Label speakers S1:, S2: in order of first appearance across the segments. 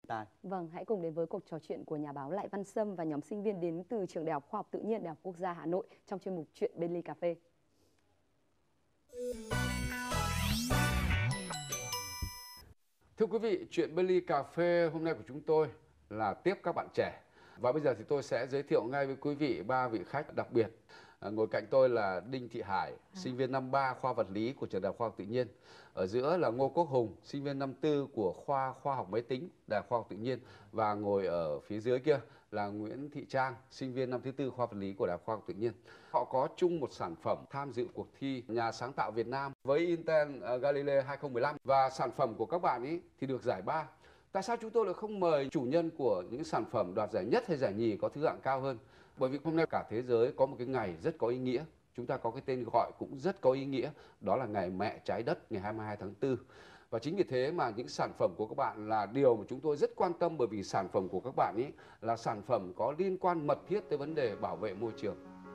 S1: tai.
S2: Vâng, hãy cùng đến với cuộc trò chuyện của nhà báo Lại Văn Sâm và nhóm sinh viên đến từ Trường Đại học Khoa học Tự nhiên Đại học Quốc gia Hà Nội trong chuyên mục Chuyện bên ly cà phê.
S3: Thưa quý vị, Chuyện bên ly cà phê hôm nay của chúng tôi là tiếp các bạn trẻ. Và bây giờ thì tôi sẽ giới thiệu ngay với quý vị 3 vị khách đặc biệt. Ngồi cạnh tôi là Đinh Thị Hải, sinh viên năm 3 khoa vật lý của Trường Đại học Khoa học Tự nhiên. Ở giữa là Ngô Quốc Hùng, sinh viên năm 4 của khoa khoa học máy tính Đại học Khoa học Tự nhiên. Và ngồi ở phía dưới kia là Nguyễn Thị Trang, sinh viên năm thứ 4 khoa vật lý của Đại học Khoa học Tự nhiên. Họ có chung một sản phẩm tham dự cuộc thi Nhà sáng tạo Việt Nam với Intel Galileo 2015 và sản phẩm của các bạn ấy thì được giải ba. Tại sao chúng tôi lại không mời chủ nhân của những sản phẩm đoạt giải nhất hay giải nhì có thứ hạng cao hơn? Bởi vì hôm nay cả thế giới có một cái ngày rất có ý nghĩa. Chúng ta có cái tên gọi cũng rất có ý nghĩa. Đó là Ngày Mẹ Trái Đất, ngày 22 tháng 4. Và chính vì thế mà những sản phẩm của các bạn là điều mà chúng tôi rất quan tâm. Bởi vì sản phẩm của các bạn ấy là sản phẩm có liên quan mật thiết tới vấn đề bảo vệ môi trường.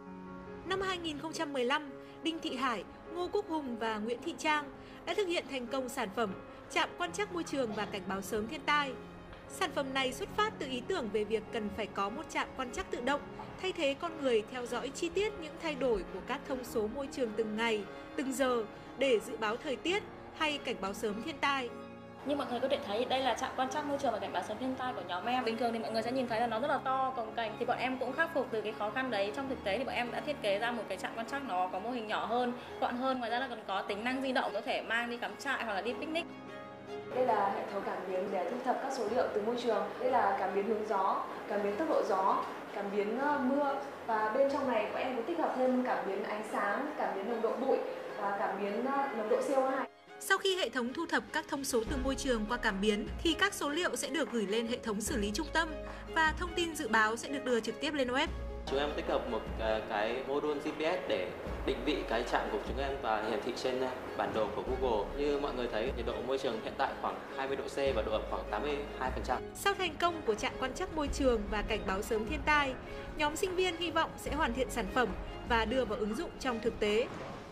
S4: Năm 2015, Đinh Thị Hải, Ngô Quốc Hùng và Nguyễn Thị Trang đã thực hiện thành công sản phẩm Trạm quan trắc môi trường và cảnh báo sớm thiên tai. Sản phẩm này xuất phát từ ý tưởng về việc cần phải có một trạm quan trắc tự động, thay thế con người theo dõi chi tiết những thay đổi của các thông số môi trường từng ngày, từng giờ để dự báo thời tiết hay cảnh báo sớm thiên tai.
S5: Như mọi người có thể thấy, đây là trạm quan trắc môi trường và cảnh báo sớm thiên tai của nhóm em. Bình thường thì mọi người sẽ nhìn thấy là nó rất là to, cồng kềnh. Thì bọn em cũng khắc phục từ cái khó khăn đấy. Trong thực tế thì bọn em đã thiết kế ra một cái trạm quan trắc nó có mô hình nhỏ hơn, gọn hơn. Ngoài ra là còn có tính năng di động, có thể mang đi cắm trại hoặc là đi picnic.
S6: Đây là hệ thống cảm biến để thu thập các số liệu từ môi trường. Đây là cảm biến hướng gió, cảm biến tốc độ gió, cảm biến mưa. Và bên trong này bọn em cũng tích hợp thêm cảm biến ánh sáng, cảm biến nồng độ bụi và cảm biến nồng độ CO2.
S4: Sau khi hệ thống thu thập các thông số từ môi trường qua cảm biến thì các số liệu sẽ được gửi lên hệ thống xử lý trung tâm và thông tin dự báo sẽ được đưa trực tiếp lên web.
S7: Chúng em tích hợp một cái module GPS để định vị cái trạm của chúng em và hiển thị trên bản đồ của Google. Như mọi người thấy, nhiệt độ môi trường hiện tại khoảng 20 độ C và độ ẩm khoảng 82%.
S4: Sau thành công của trạm quan trắc môi trường và cảnh báo sớm thiên tai, nhóm sinh viên hy vọng sẽ hoàn thiện sản phẩm và đưa vào ứng dụng trong thực tế.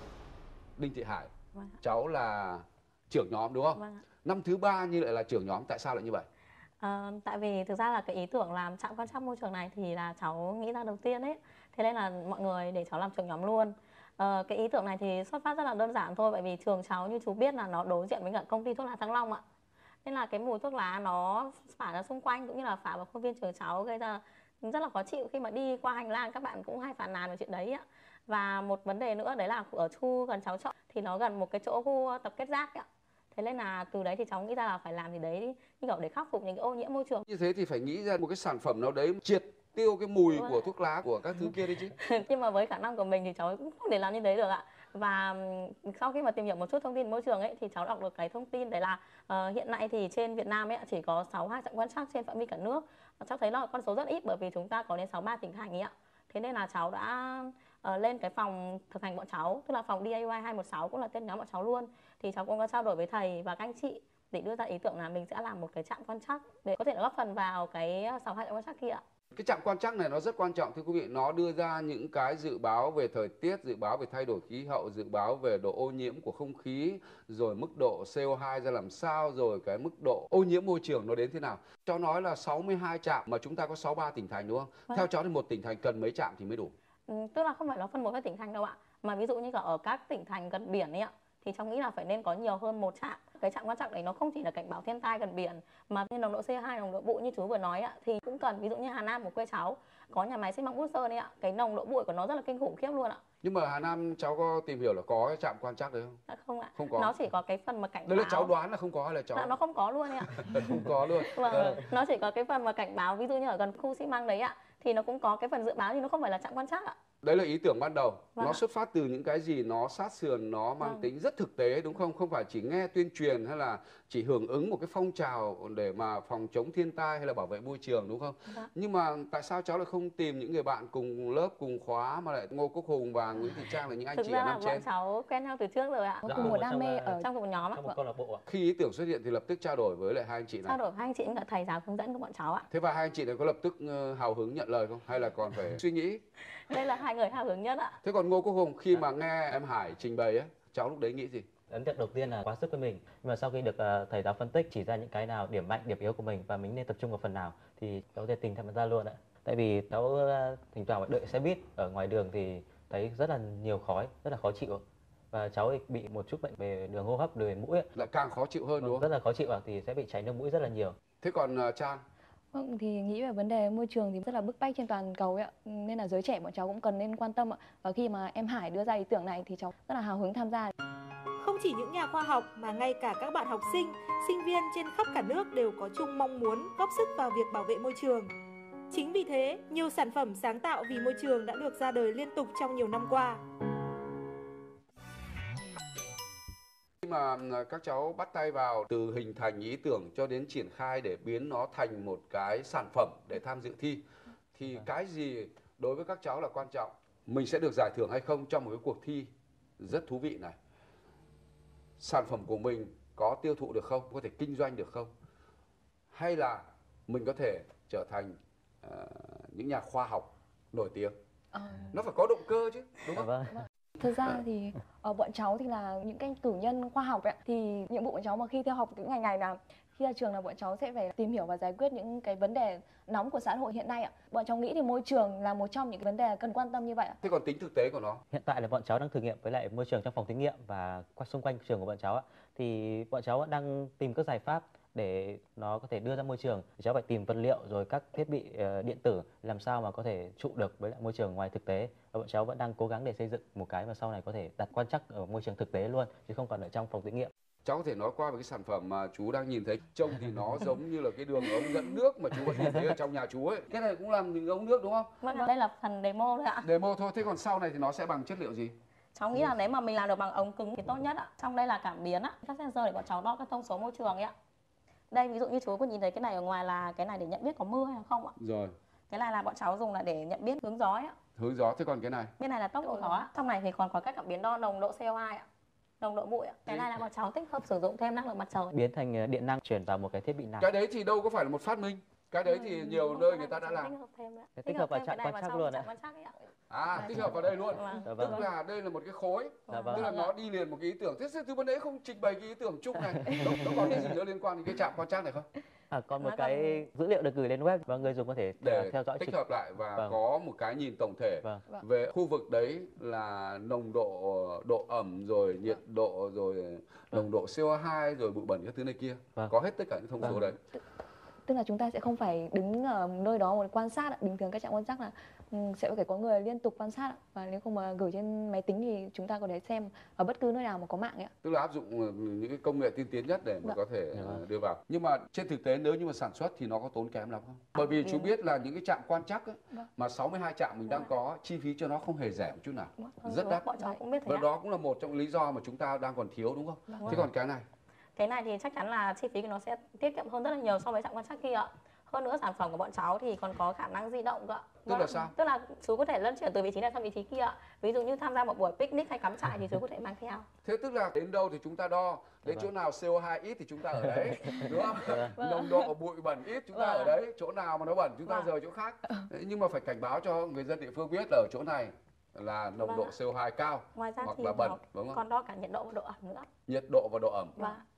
S3: Đinh Thị Hải,
S5: Vâng.
S3: cháu là trưởng nhóm đúng không?
S5: Vâng.
S3: Năm thứ 3 như lại là trưởng nhóm, tại sao lại như vậy?
S5: Tại vì thực ra là cái ý tưởng làm trạm quan trắc môi trường này thì là cháu nghĩ ra đầu tiên ấy. Thế nên là mọi người để cháu làm trưởng nhóm luôn. Cái ý tưởng này thì xuất phát rất là đơn giản thôi. Bởi vì trường cháu như chú biết là nó đối diện với cả công ty thuốc lá Thăng Long ạ. Nên là cái mùi thuốc lá nó phả ra xung quanh cũng như là phả vào khuôn viên trường cháu gây ra rất là khó chịu. Khi mà đi qua hành lang các bạn cũng hay phàn nàn về chuyện đấy ạ. Và một vấn đề nữa đấy là ở khu gần cháu trọ thì nó gần một cái chỗ khu tập kết rác ạ. Thế nên là từ đấy thì cháu nghĩ ra là phải làm gì đấy như kiểu để khắc phục những cái ô nhiễm môi trường.
S3: Như thế thì phải nghĩ ra một cái sản phẩm nào đấy triệt tiêu cái mùi của thuốc lá của các thứ kia đi chứ.
S5: Nhưng mà với khả năng của mình thì cháu cũng không thể làm như thế được ạ. Và sau khi mà tìm hiểu một chút thông tin môi trường ấy thì cháu đọc được cái thông tin đấy là hiện nay thì trên Việt Nam ấy chỉ có 62 trạm quan trắc trên phạm vi cả nước. Cháu thấy là con số rất ít bởi vì chúng ta có đến 63 tỉnh thành ấy ạ. Thế nên là cháu đã lên cái phòng thực hành bọn cháu, tức là phòng DIY 216 cũng là tên nhóm bọn cháu luôn. Thì cháu cũng có trao đổi với thầy và các anh chị để đưa ra ý tưởng là mình sẽ làm một cái trạm quan trắc để có thể góp phần vào cái 62 trạm quan trắc kia ạ.
S3: Cái trạm quan trắc này nó rất quan trọng thưa quý vị, nó đưa ra những cái dự báo về thời tiết, dự báo về thay đổi khí hậu, dự báo về độ ô nhiễm của không khí, rồi mức độ CO2 ra làm sao, rồi cái mức độ ô nhiễm môi trường nó đến thế nào. Cháu nói là 62 trạm mà chúng ta có 63 tỉnh thành đúng không?
S5: Vâng.
S3: Theo cháu thì một tỉnh thành cần mấy trạm thì mới đủ?
S5: Tức là không phải là phân bố theo tỉnh thành đâu ạ. Mà ví dụ như ở các tỉnh thành gần biển ấy ạ thì cháu nghĩ là phải nên có nhiều hơn một trạm. Cái trạm quan trắc đấy nó không chỉ là cảnh báo thiên tai gần biển mà như nồng độ CO2, nồng độ bụi như chú vừa nói ạ thì cũng cần. Ví dụ như Hà Nam của quê cháu có nhà máy xi măng Bút Sơn ấy ạ, cái nồng độ bụi của nó rất là kinh khủng khiếp luôn ạ.
S3: Nhưng mà Hà Nam cháu có tìm hiểu là có cái trạm quan trắc đấy không?
S5: Không ạ.
S3: Không có.
S5: Nó chỉ có cái phần mà cảnh báo.
S3: Đấy là cháu đoán là không có hay là cháu?
S5: Dạ, nó không có luôn ấy ạ.
S3: Không có luôn.
S5: Vâng, nó chỉ có cái phần mà cảnh báo, ví dụ như ở gần khu xi măng đấy ạ thì nó cũng có cái phần dự báo nhưng nó không phải là trạm quan trắc ạ.
S3: Đấy là ý tưởng ban đầu.
S5: Vâng.
S3: Nó xuất phát từ những cái gì nó sát sườn, nó mang
S5: Vâng.
S3: tính rất thực tế đúng không? Không phải chỉ nghe tuyên truyền hay là chỉ hưởng ứng một cái phong trào để mà phòng chống thiên tai hay là bảo vệ môi trường đúng không?
S5: Vâng.
S3: Nhưng mà tại sao cháu lại không tìm những người bạn cùng lớp, cùng khóa mà lại Ngô Quốc Hùng và Nguyễn Thị Trang là những anh
S5: Thực
S3: chị
S5: ra
S3: ở
S5: là
S3: năm
S5: bọn
S3: trên?
S5: cháu quen nhau từ trước rồi ạ.
S1: Dạ,
S2: Cùng một đam mê ở
S5: Trong một nhóm ạ.
S1: trong một câu lạc bộ ạ.
S3: Khi ý tưởng xuất hiện thì lập tức trao đổi với lại hai anh chị
S5: Trao
S3: này.
S5: đổi hai anh chị cả thầy giáo hướng dẫn của bọn cháu ạ.
S3: Thế và hai anh chị này có lập tức hào hứng nhận lời không? Hay là còn phải suy nghĩ?
S5: Đây là hai người hào hứng nhất ạ.
S3: Thế còn Ngô Quốc Hùng khi mà nghe em Hải trình bày á, cháu lúc đấy nghĩ gì?
S1: Ấn tượng đầu tiên là quá sức với mình, nhưng mà sau khi được thầy giáo phân tích chỉ ra những cái nào điểm mạnh, điểm yếu của mình và mình nên tập trung vào phần nào thì cháu thể tình tham gia luôn ạ. Tại vì cháu thỉnh thoảng phải đợi xe buýt ở ngoài đường thì thấy rất là nhiều khói, rất là khó chịu. Và cháu bị một chút bệnh về đường hô hấp, đường mũi ấy.
S3: Lại càng khó chịu hơn đúng không?
S1: Rất là khó chịu thì sẽ bị chảy nước mũi rất là nhiều.
S3: Thế còn Trang?
S6: Vâng, thì nghĩ về vấn đề môi trường thì rất là bức bách trên toàn cầu ấy ạ. Nên là giới trẻ bọn cháu cũng cần nên quan tâm ạ. Và khi mà em Hải đưa ra ý tưởng này thì cháu rất là hào hứng tham gia.
S4: Không chỉ những nhà khoa học mà ngay cả các bạn học sinh, sinh viên trên khắp cả nước đều có chung mong muốn góp sức vào việc bảo vệ môi trường. Chính vì thế, nhiều sản phẩm sáng tạo vì môi trường đã được ra đời liên tục trong nhiều năm qua.
S3: Khi mà các cháu bắt tay vào từ hình thành ý tưởng cho đến triển khai để biến nó thành một cái sản phẩm để tham dự thi, thì cái gì đối với các cháu là quan trọng? Mình sẽ được giải thưởng hay không trong một cái cuộc thi rất thú vị này? Sản phẩm của mình có tiêu thụ được không? Có thể kinh doanh được không? Hay là mình có thể trở thành những nhà khoa học nổi tiếng? Nó phải có động cơ chứ, đúng không?
S1: Vâng.
S6: Thực ra thì bọn cháu thì là những cái cử nhân khoa học ấy, thì nhiệm vụ của cháu mà khi theo học những ngày là khi ra trường là bọn cháu sẽ phải tìm hiểu và giải quyết những cái vấn đề nóng của xã hội hiện nay ạ. Bọn cháu nghĩ thì môi trường là một trong những cái vấn đề cần quan tâm như vậy ạ.
S3: Thế còn tính thực tế của nó?
S1: Hiện tại là bọn cháu đang thử nghiệm với lại môi trường trong phòng thí nghiệm và xung quanh trường của bọn cháu thì bọn cháu đang tìm các giải pháp để nó có thể đưa ra môi trường. Cháu phải tìm vật liệu rồi các thiết bị điện tử làm sao mà có thể trụ được với lại môi trường ngoài thực tế. Và bọn cháu vẫn đang cố gắng để xây dựng một cái mà sau này có thể đặt quan trắc ở môi trường thực tế luôn, chứ không còn ở trong phòng thí nghiệm.
S3: Cháu có thể nói qua về cái sản phẩm mà chú đang nhìn thấy. Trông thì nó giống như là cái đường ống dẫn nước mà chú có nhìn thấy ở trong nhà chú ấy. Cái này cũng làm đường ống nước đúng không?
S5: Vâng, đây là phần demo thôi ạ.
S3: Demo thôi. Thế còn sau này thì nó sẽ bằng chất liệu gì?
S5: Cháu nghĩ là nếu mà mình làm được bằng ống cứng thì tốt nhất ạ. Trong đây là cảm biến ạ, các sensor để bọn cháu đo các thông số môi trường ấy ạ. Đây ví dụ như chú có nhìn thấy cái này ở ngoài là cái này để nhận biết có mưa hay không ạ?
S3: Rồi.
S5: Cái này là bọn cháu dùng là để nhận biết hướng gió ấy ạ.
S3: Hướng gió. Thế còn cái này?
S5: Bên này là tốc độ gió ạ. Trong này thì còn có các cảm biến đo nồng độ CO2 ạ, nồng độ bụi ạ. Cái này là bọn cháu tích hợp sử dụng thêm năng lượng mặt trời,
S1: biến thành điện năng chuyển vào một cái thiết bị nào.
S3: Cái đấy thì đâu có phải là một phát minh. Cái đấy thì nhiều nơi người ta đã làm.
S1: Tích hợp vào trạm quan trắc luôn ạ.
S3: Tích hợp vào đây luôn.
S1: Dạ
S3: Tức là đây là một cái khối.
S1: Dạ vâng.
S3: Tức là nó đi liền một cái ý tưởng. Thế từ vấn đấy không trình bày cái ý tưởng chung này. Nó còn cái gì nữa liên quan đến cái trạm quan trắc này không?
S1: Còn một cái dữ liệu được gửi lên web và người dùng có thể
S3: để
S1: theo dõi
S3: tích hợp lại và
S1: Vâng.
S3: có một cái nhìn tổng thể về khu vực đấy là nồng độ ẩm rồi nhiệt độ rồi nồng độ CO2 rồi bụi bẩn các thứ này kia. Có hết tất cả những thông số đấy.
S6: Tức là chúng ta sẽ không phải đứng ở nơi đó mà quan sát ạ. Bình thường các trạm quan trắc là sẽ phải có người liên tục quan sát ạ. Và nếu không mà gửi trên máy tính thì chúng ta có thể xem ở bất cứ nơi nào mà có mạng ấy ạ.
S3: Tức là áp dụng những cái công nghệ tiên tiến nhất để mà có thể đưa vào. Nhưng mà trên thực tế nếu như mà sản xuất thì nó có tốn kém lắm không? Bởi vì chú biết là những cái trạm quan trắc ấy, mà 62 trạm mình đang có, chi phí cho nó không hề rẻ một chút nào. Rất đắt. Và đó cũng là một trong lý do mà chúng ta đang còn thiếu đúng không? Thế còn cái này?
S5: Cái này thì chắc chắn là chi phí của nó sẽ tiết kiệm hơn rất là nhiều so với trạm quan trắc kia ạ. Hơn nữa sản phẩm của bọn cháu thì còn có khả năng di động cơ ạ.
S3: Tức là sao?
S5: Tức là chú có thể luân chuyển từ vị trí này sang vị trí kia ạ. Ví dụ như tham gia một buổi picnic hay cắm trại thì chú có thể mang theo.
S3: Thế tức là đến đâu thì chúng ta đo, đến chỗ nào CO2 ít thì chúng ta ở đấy, đúng không? Nồng độ bụi bẩn ít chúng ta ở đấy, chỗ nào mà nó bẩn chúng ta rời chỗ khác. Nhưng mà phải cảnh báo cho người dân địa phương biết là ở chỗ này là nồng độ CO2 cao
S5: hoặc
S3: thì là bẩn, đúng không?
S5: Còn đo cả nhiệt độ và độ ẩm nữa.
S3: Nhiệt độ và độ ẩm.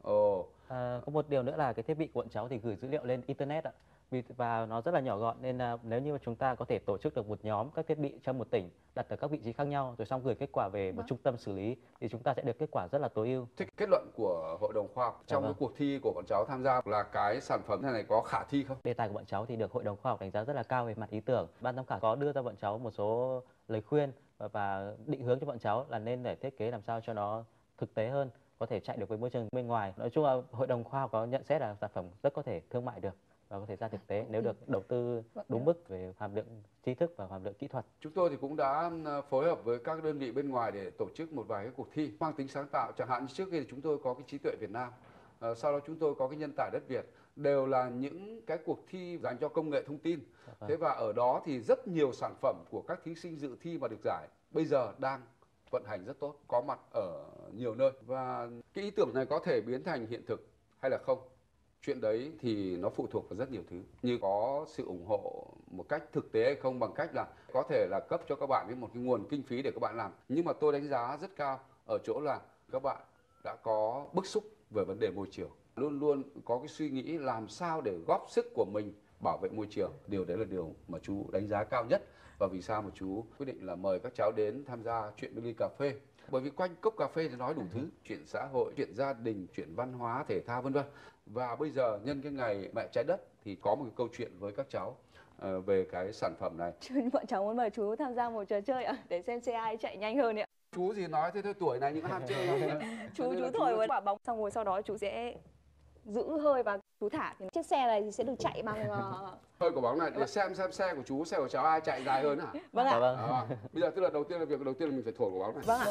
S1: Có một điều nữa là cái thiết bị của bọn cháu thì gửi dữ liệu lên internet ạ. Và nó rất là nhỏ gọn nên nếu như mà chúng ta có thể tổ chức được một nhóm các thiết bị trong một tỉnh đặt ở các vị trí khác nhau rồi xong gửi kết quả về một trung tâm xử lý thì chúng ta sẽ được kết quả rất là tối ưu.
S3: Thế kết luận của hội đồng khoa học trong cái cuộc thi của bọn cháu tham gia là cái sản phẩm này có khả thi không?
S1: Đề tài của bọn cháu thì được hội đồng khoa học đánh giá rất là cao về mặt ý tưởng. Ban giám khảo có đưa ra bọn cháu một số lời khuyên và định hướng cho bọn cháu là nên để thiết kế làm sao cho nó thực tế hơn, có thể chạy được với môi trường bên ngoài. Nói chung là hội đồng khoa học có nhận xét là sản phẩm rất có thể thương mại được và có thể ra thực tế nếu được đầu tư đúng mức về hàm lượng tri thức và hàm lượng kỹ thuật.
S3: Chúng tôi thì cũng đã phối hợp với các đơn vị bên ngoài để tổ chức một vài cái cuộc thi mang tính sáng tạo. Chẳng hạn như trước khi chúng tôi có cái trí tuệ Việt Nam, sau đó chúng tôi có cái nhân tài đất Việt, đều là những cái cuộc thi dành cho công nghệ thông tin. Thế và ở đó thì rất nhiều sản phẩm của các thí sinh dự thi và được giải bây giờ đang vận hành rất tốt, có mặt ở nhiều nơi. Và cái ý tưởng này có thể biến thành hiện thực hay là không? Chuyện đấy thì nó phụ thuộc vào rất nhiều thứ, như có sự ủng hộ một cách thực tế hay không, bằng cách là có thể là cấp cho các bạn một cái nguồn kinh phí để các bạn làm. Nhưng mà tôi đánh giá rất cao ở chỗ là các bạn đã có bức xúc về vấn đề môi trường, luôn luôn có cái suy nghĩ làm sao để góp sức của mình bảo vệ môi trường. Điều đấy là điều mà chú đánh giá cao nhất, và vì sao mà chú quyết định là mời các cháu đến tham gia chuyện bên ly cà phê. Bởi vì quanh cốc cà phê thì nói đủ thứ, chuyện xã hội, chuyện gia đình, chuyện văn hóa, thể thao vân vân. Và bây giờ nhân cái ngày mẹ trái đất thì có một cái câu chuyện với các cháu về cái sản phẩm này.
S6: Bọn cháu muốn mời chú tham gia một trò chơi ạ, để xem xe ai chạy nhanh hơn ạ.
S3: Chú gì nói thế thôi, tuổi này những ham chơi không?
S6: Chú thổi với quả bóng, xong rồi sau đó chú sẽ giữ hơi và chú thả thì chiếc xe này sẽ được chạy bằng
S3: hơi quả bóng này để xem xe của chú, xe của cháu ai chạy dài hơn hả?
S6: Vâng ạ.
S1: Vâng.
S3: Bây giờ tức là việc đầu tiên là mình phải thổi quả bóng này.
S6: Vâng ạ.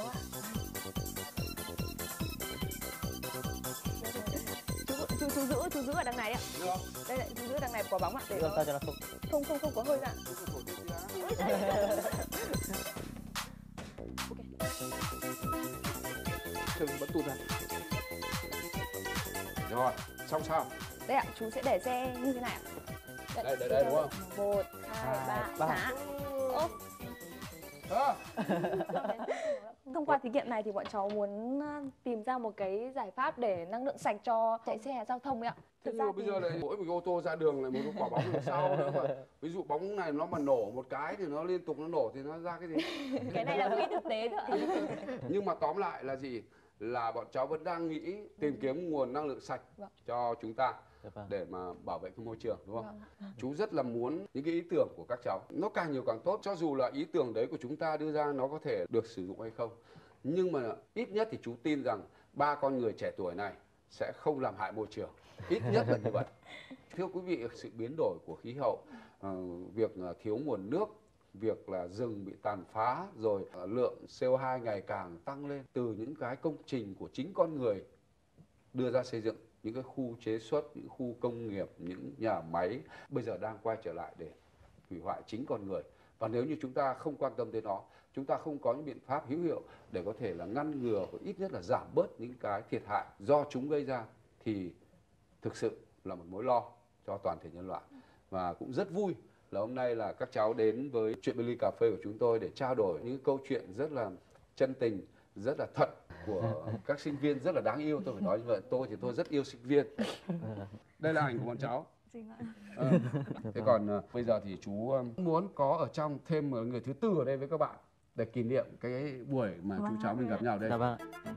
S6: Chú giữ ở đằng này ạ.
S3: Được không?
S6: Đây lại chú giữ đằng này quả bóng ạ, để
S1: Làm sao cho nó không
S6: không có hơi ra.
S3: Thử bấm tụt ra. Rồi, xong sao?
S6: Đây ạ, chú sẽ để xe như thế này ạ.
S3: Đây đúng không?
S6: 1, 2, 3, thả. Thông qua thí nghiệm này thì bọn cháu muốn tìm ra một cái giải pháp để năng lượng sạch cho chạy xe giao thông ấy ạ.
S3: Thế nhưng mà bây giờ lại mỗi một ô tô ra đường lại một cái quả bóng đằng sau nữa mà. Ví dụ bóng này nó mà nổ một cái thì nó liên tục nó nổ thì nó ra cái gì?
S6: Cái này là một ít thực tế thôi ạ.
S3: Nhưng mà tóm lại là gì? Là bọn cháu vẫn đang nghĩ tìm kiếm nguồn năng lượng sạch cho chúng ta để mà bảo vệ cái môi trường, đúng không? Chú rất là muốn những cái ý tưởng của các cháu nó càng nhiều càng tốt, cho dù là ý tưởng đấy của chúng ta đưa ra nó có thể được sử dụng hay không, nhưng mà ít nhất thì chú tin rằng ba con người trẻ tuổi này sẽ không làm hại môi trường, ít nhất là như vậy. Thưa quý vị, sự biến đổi của khí hậu, việc thiếu nguồn nước, việc là rừng bị tàn phá, rồi lượng CO2 ngày càng tăng lên từ những cái công trình của chính con người đưa ra xây dựng, những cái khu chế xuất, những khu công nghiệp, những nhà máy bây giờ đang quay trở lại để hủy hoại chính con người. Và nếu như chúng ta không quan tâm đến nó, chúng ta không có những biện pháp hữu hiệu để có thể là ngăn ngừa và ít nhất là giảm bớt những cái thiệt hại do chúng gây ra, thì thực sự là một mối lo cho toàn thể nhân loại. Và cũng rất vui là hôm nay là các cháu đến với chuyện bên ly cà phê của chúng tôi để trao đổi những câu chuyện rất là chân tình, rất là thật của các sinh viên rất là đáng yêu. Tôi phải nói như vậy, tôi thì tôi rất yêu sinh viên. Đây là ảnh của bọn cháu. Thế còn bây giờ thì chú muốn có ở trong thêm một người thứ tư ở đây với các bạn để kỷ niệm cái buổi mà chú cháu mình gặp nhau đây.
S1: Dạ vâng.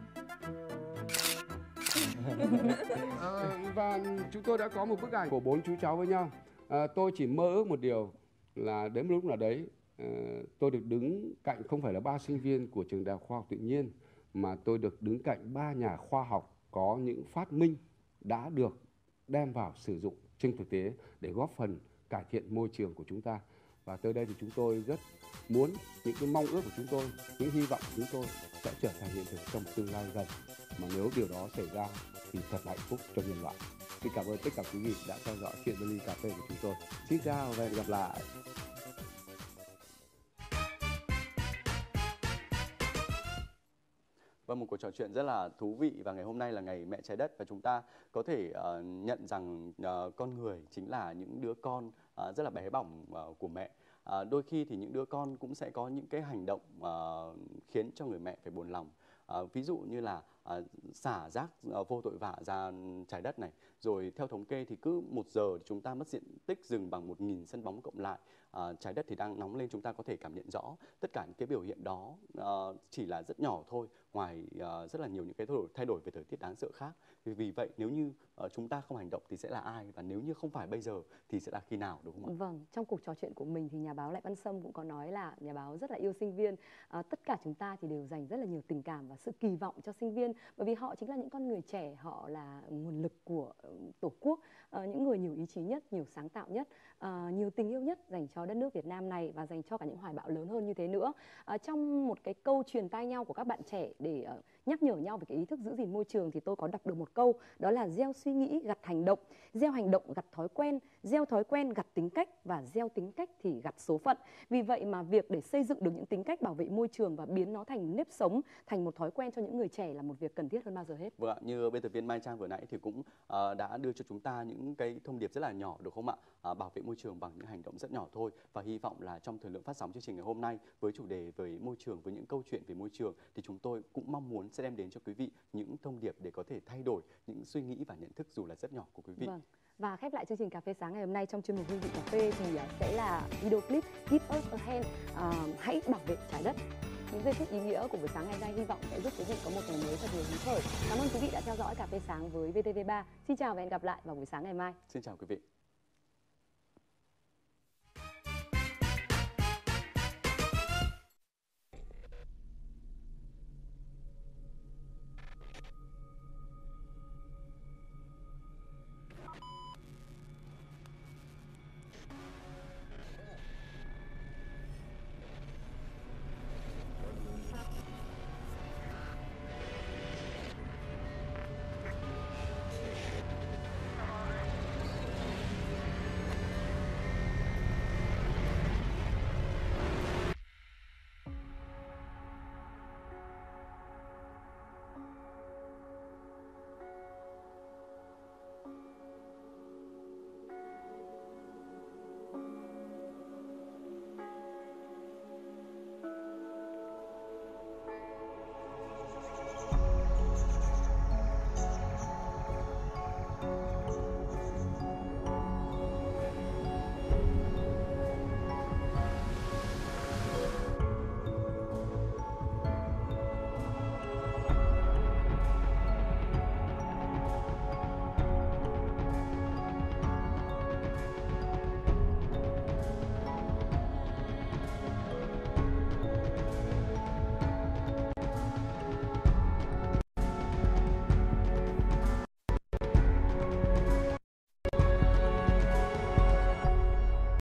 S3: Và chúng tôi đã có một bức ảnh của 4 chú cháu với nhau. Tôi chỉ mơ ước một điều là đến một lúc nào đấy tôi được đứng cạnh không phải là 3 sinh viên của trường Đại học Khoa học Tự nhiên, mà tôi được đứng cạnh 3 nhà khoa học có những phát minh đã được đem vào sử dụng trên thực tế để góp phần cải thiện môi trường của chúng ta. Và tới đây thì chúng tôi rất muốn những cái mong ước của chúng tôi, những hy vọng của chúng tôi sẽ trở thành hiện thực trong tương lai gần. Mà nếu điều đó xảy ra thì thật hạnh phúc cho nhân loại. Xin cảm ơn tất cả quý vị đã theo dõi chuyện bên ly cà phê của chúng tôi. Xin chào và hẹn gặp lại.
S8: Và một cuộc trò chuyện rất là thú vị, và ngày hôm nay là ngày mẹ trái đất, và chúng ta có thể nhận rằng con người chính là những đứa con rất là bé bỏng của mẹ. Đôi khi thì những đứa con cũng sẽ có những cái hành động khiến cho người mẹ phải buồn lòng. Ví dụ như là xả rác vô tội vạ ra trái đất này. Rồi theo thống kê thì cứ 1 giờ thì chúng ta mất diện tích rừng bằng 1.000 sân bóng cộng lại. Trái đất thì đang nóng lên, chúng ta có thể cảm nhận rõ. Tất cả những cái biểu hiện đó chỉ là rất nhỏ thôi, ngoài rất là nhiều những cái thay đổi về thời tiết đáng sợ khác. Vì vậy nếu như chúng ta không hành động thì sẽ là ai, và nếu như không phải bây giờ thì sẽ là khi nào, đúng không ạ?
S2: Vâng, trong cuộc trò chuyện của mình thì nhà báo Lại Văn Sâm cũng có nói là nhà báo rất là yêu sinh viên. Tất cả chúng ta thì đều dành rất là nhiều tình cảm và sự kỳ vọng cho sinh viên, bởi vì họ chính là những con người trẻ, họ là nguồn lực của Tổ quốc, những người nhiều ý chí nhất, nhiều sáng tạo nhất, nhiều tình yêu nhất dành cho đất nước Việt Nam này và dành cho cả những hoài bão lớn hơn như thế nữa. Trong một cái câu truyền tai nhau của các bạn trẻ để nhắc nhở nhau về cái ý thức giữ gìn môi trường thì tôi có đọc được một câu, đó là gieo suy nghĩ gặt hành động, gieo hành động gặt thói quen, gieo thói quen gặt tính cách, và gieo tính cách thì gặt số phận. Vì vậy mà việc để xây dựng được những tính cách bảo vệ môi trường và biến nó thành nếp sống, thành một thói quen cho những người trẻ là một việc cần thiết hơn bao giờ hết.
S8: Vâng ạ, như biên tập viên Mai Trang vừa nãy thì cũng đã đưa cho chúng ta những cái thông điệp rất là nhỏ, được không ạ? Bảo vệ môi trường bằng những hành động rất nhỏ thôi, và hy vọng là trong thời lượng phát sóng chương trình ngày hôm nay với chủ đề về môi trường, với những câu chuyện về môi trường, thì chúng tôi cũng mong muốn sẽ đem đến cho quý vị những thông điệp để có thể thay đổi những suy nghĩ và nhận thức dù là rất nhỏ của quý vị.
S2: Vâng. Và khép lại chương trình cà phê sáng ngày hôm nay trong chuyên mục hương vị cà phê thì sẽ là video clip Give Us a Hand, hãy bảo vệ trái đất. Những giây phút ý nghĩa của buổi sáng ngày hôm nay hy vọng sẽ giúp quý vị có một ngày mới thật nhiều hứng khởi. Cảm ơn quý vị đã theo dõi cà phê sáng với VTV3. Xin chào và hẹn gặp lại vào buổi sáng ngày mai.
S8: Xin chào quý vị.